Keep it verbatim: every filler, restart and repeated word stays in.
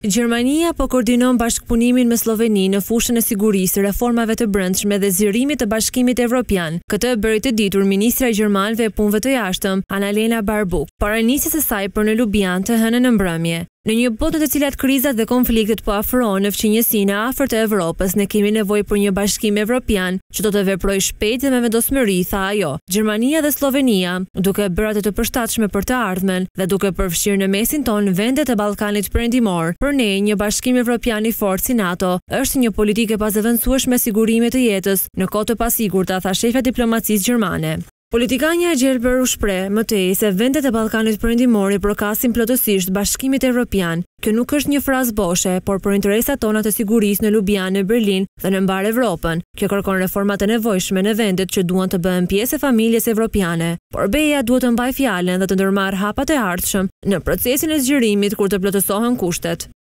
Gjermania po koordinon bashkëpunimin me Slloveninë në fushën e sigurisë, reformave të brendshme dhe zgjerimit të Bashkimit Evropian. Këtë bëri të ditur Ministrja e gjermane e punëve të jashtëm, Annalena Baerbock, para nisjes së saj për në Lubjanë të hënën në mbrëmje. Në një botë në të cilat krizat dhe konfliktet po afrohen në fqinjësinë e afërt të Evropës, ne kemi nevojë për një Bashkim Evropian që do të veprojë shpejt dhe me vendosmëri, tha ajo. Gjermania dhe Sllovenia, duke bërë atë të përshtatshme për të ardhmen dhe duke përfshirë në mesin tonë vendet e Ballkanit Perëndimor, për ne një Bashkim Evropian i fortë si NATO është një politikë e pazëvendësueshme sigurimit të jetës në kohë të pasigurta, tha shefa e diplomacisë gjermane. Politikania e Gjelber u shpreh më tej se vendet e Ballkanit Perëndimor i përkasin plotësisht Bashkimit Evropian. Kjo nuk është një frazë boshe, por për interesat tona të sigurisë në Lubjanë, në Berlin dhe në mbar Evropën. Kjo kërkon reforma të nevojshme në vendet që duan të bëhen pjesë e familjes evropiane. Por BE-ja duhet të mbajë fjalën dhe të ndërmarrë hapat e ardhshëm në procesin e zgjerimit kur të plotësohen kushtet.